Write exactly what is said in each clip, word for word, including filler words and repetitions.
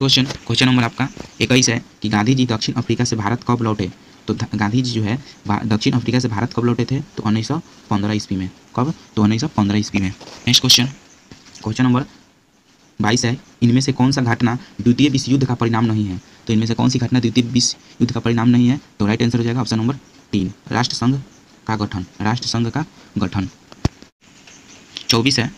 Question question number आपका इक्कीस है कि गांधी जी दक्षिण अफ्रीका से भारत कब लौटे। तो गांधी जी जो है दक्षिण अफ्रीका से भारत कब लौटे थे, तो उन्नीस सौ पंद्रह ईस्वी में। कब, तो उन्नीस सौ पंद्रह ईस्वी में। नेक्स्ट क्वेश्चन क्वेश्चन नंबर बाईस है, इनमें से कौन सा घटना द्वितीय विश्व युद्ध का परिणाम नहीं है। तो इनमें से कौन सी घटना द्वितीय विश्व युद्ध का परिणाम नहीं है, तो राइट आंसर हो जाएगा ऑप्शन नंबर तीन, राष्ट्र संघ का गठन। राष्ट्र संघ का गठन। चौबीस है,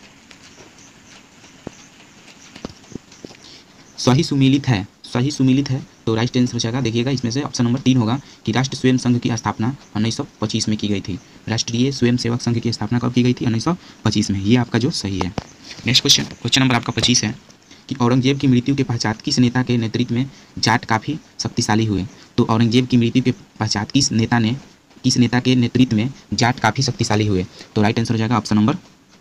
सही सुमिलित है। सही सुमिलित है तो राइट आंसर हो जाएगा, देखिएगा इसमें से ऑप्शन नंबर तीन होगा कि राष्ट्र स्वयं संघ की स्थापना उन्नीस सौ पच्चीस में की गई थी। राष्ट्रीय स्वयं सेवक संघ की स्थापना कब की गई थी, उन्नीस सौ पच्चीस में। ये आपका जो सही है। नेक्स्ट क्वेश्चन क्वेश्चन नंबर आपका पच्चीस है कि औरंगजेब की मृत्यु के पश्चात किस नेता के नेतृत्व में जाट काफ़ी शक्तिशाली हुए। तो औरंगजेब की मृत्यु के पश्चात किस नेता ने किस नेता के नेतृत्व में जाट काफ़ी शक्तिशाली हुए। तो राइट आंसर हो जाएगा ऑप्शन नंबर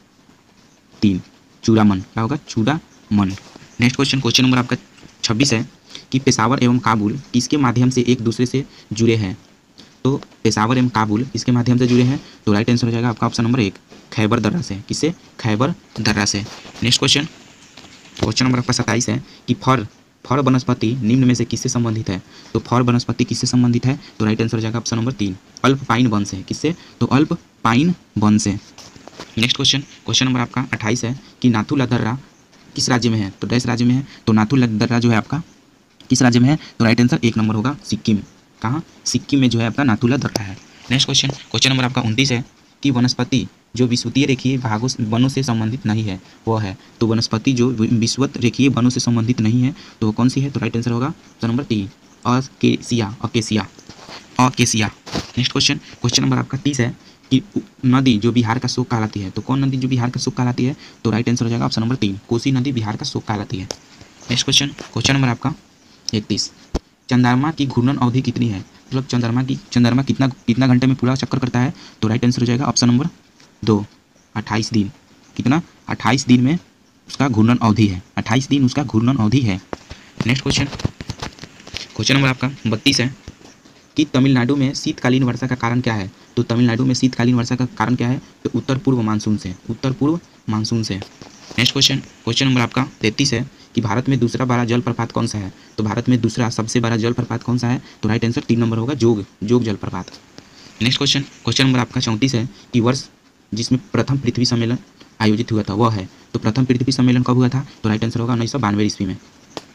तीन, चूड़ामन। क्या होगा, चूड़ामन। नेक्स्ट क्वेश्चन क्वेश्चन नंबर आपका छब्बीस है कि पेशावर एवं काबुल किसके माध्यम से एक दूसरे से जुड़े हैं। तो पेशावर एवं काबुल इसके माध्यम से जुड़े हैं, तो राइट आंसर हो जाएगा आपका ऑप्शन नंबर एक, खैबर दर्रा से। किससे, खैबर दर्रा से। नेक्स्ट क्वेश्चन क्वेश्चन नंबर आपका सत्ताईस है कि फर फर वनस्पति निम्न में से किससे संबंधित है। तो फर वनस्पति किससे संबंधित है, तो राइट आंसर हो जाएगा ऑप्शन नंबर तीन, अल्प पाइन वन से। किससे, तो अल्प पाइन वन से। नेक्स्ट क्वेश्चन क्वेश्चन नंबर आपका अट्ठाईस है कि नाथुला दर्रा किस राज्य में है। तो डैश राज्य में है, तो नाथुला दर्रा जो है आपका किस राज्य में है, तो राइट आंसर एक नंबर होगा सिक्किम। कहाँ, सिक्किम में जो है आपका नाथुला दर्रा है। नेक्स्ट क्वेश्चन क्वेश्चन नंबर आपका उनतीस है कि वनस्पति जो विषुवतीय रेखीय भागों वनों से संबंधित नहीं है वो है। तो वनस्पति जो विषुवत रेखीय वनों से संबंधित नहीं है तो कौन सी है, तो राइट आंसर होगा ऑप्शन नंबर तीन, acacia. Acacia acacia. Next question question number आपका तीस है कि नदी जो बिहार का शोक कहलाती है। तो कौन नदी जो बिहार का शोक कहलाती है, तो राइट आंसर हो जाएगा ऑप्शन नंबर तीन, कोसी नदी बिहार का शोक कहलाती है। नेक्स्ट क्वेश्चन क्वेश्चन नंबर आपका इकतीस, चंद्रमा की घूर्णन अवधि कितनी है। मतलब चंद्रमा की चंद्रमा कितना कितना घंटे में पूरा चक्कर करता है, तो राइट आंसर हो जाएगा ऑप्शन नंबर दो, अट्ठाईस दिन। कितना, अट्ठाईस दिन में उसका घूर्णन अवधि है। अट्ठाईस दिन उसका घूर्णन अवधि है। नेक्स्ट क्वेश्चन क्वेश्चन नंबर आपका बत्तीस है कि तमिलनाडु में शीतकालीन वर्षा का कारण क्या है। तो तमिलनाडु में शीतकालीन वर्षा का कारण क्या है, तो उत्तर पूर्व मानसून से। उत्तर पूर्व मानसून से। नेक्स्ट क्वेश्चन क्वेश्चन नंबर आपका तैंतीस है कि भारत में दूसरा बड़ा जलप्रपात कौन सा है। तो भारत में दूसरा सबसे बड़ा जलप्रपात कौन सा है, तो राइट आंसर तीन नंबर होगा, जोग जोग जलप्रपात। नेक्स्ट क्वेश्चन क्वेश्चन नंबर आपका चौंतीस है कि वर्ष जिसमें प्रथम पृथ्वी सम्मेलन आयोजित हुआ था वह है। तो प्रथम पृथ्वी सम्मेलन कब हुआ था, तो राइट आंसर होगा उन्नीस सौ बानवे ईस्वी में।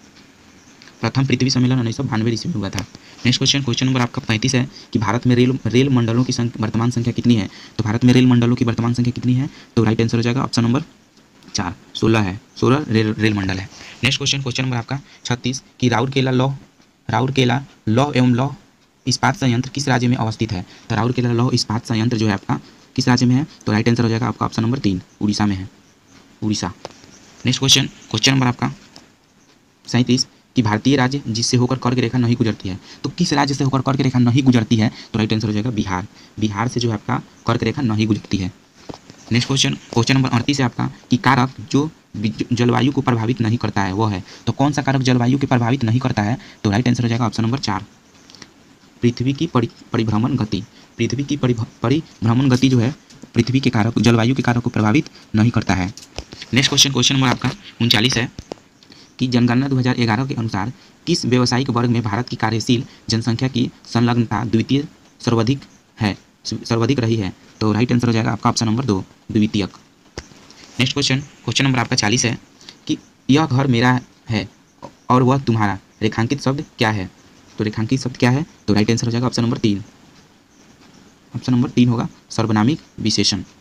प्रथम पृथ्वी सम्मेलन उन्नीस सौ बानवे ईस्वी में हुआ था। नेक्स्ट क्वेश्चन क्वेश्चन नंबर आपका पैंतीस है कि भारत में रेल रेल मंडलों की वर्तमान संख्या कितनी है। तो भारत में रेल मंडलों की वर्तमान संख्या कितनी है, तो राइट आंसर हो जाएगा ऑप्शन नंबर चार, सोलह है। सोलह रेल रेल मंडल है। नेक्स्ट क्वेश्चन क्वेश्चन नंबर आपका छत्तीस कि राउरकेला लौह राउरकेला लौह एवं लौह इस्पात संयंत्र किस राज्य में अवस्थित है। तो राउरकेला लौह इस्पात संयंत्र जो है आपका किस राज्य में है, तो राइट आंसर हो जाएगा आपका ऑप्शन नंबर तीन, उड़ीसा में है। Orissa. Next question question number आपका सैंतीस कि भारतीय राज्य जिससे होकर कर्क रेखा नहीं गुजरती है। तो किस राज्य से होकर कर्क रेखा नहीं गुजरती है, तो राइट आंसर हो जाएगा बिहार। बिहार से जो है आपका कर्क रेखा नहीं गुजरती है। नेक्स्ट क्वेश्चन क्वेश्चन नंबर अड़तीस है आपका कि कारक जो जलवायु को प्रभावित नहीं करता है वो है। तो कौन सा कारक जलवायु को प्रभावित नहीं करता है, तो राइट आंसर हो जाएगा ऑप्शन नंबर चार, पृथ्वी की परिभ्रमण गति। पृथ्वी की परिभ्रमण गति जो है पृथ्वी के कारक जलवायु के कारक को प्रभावित नहीं करता है। नेक्स्ट क्वेश्चन क्वेश्चन नंबर आपका उनचालीस है कि जनगणना दो हज़ार ग्यारह के अनुसार किस व्यावसायिक वर्ग में भारत की कार्यशील जनसंख्या की संलग्नता द्वितीय सर्वाधिक है सर्वाधिक रही है। तो राइट आंसर हो जाएगा आपका ऑप्शन नंबर दो, द्वितीयक। नेक्स्ट क्वेश्चन क्वेश्चन नंबर आपका चालीस है कि यह घर मेरा है और वह तुम्हारा रेखांकित शब्द क्या है। तो रेखांकित शब्द क्या है, तो राइट आंसर हो जाएगा ऑप्शन नंबर तीन। ऑप्शन नंबर तीन होगा सर्वनामिक विशेषण।